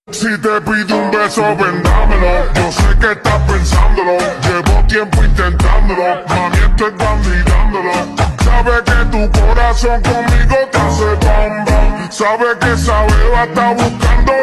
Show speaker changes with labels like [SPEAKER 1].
[SPEAKER 1] Si te pido un beso, vendámelo. Yo sé que estás pensándolo. Llevo tiempo intentándolo. Mami, estoy bandidándolo. Sabe que tu corazón conmigo te hace bam bam. Sabe que esa beba está buscando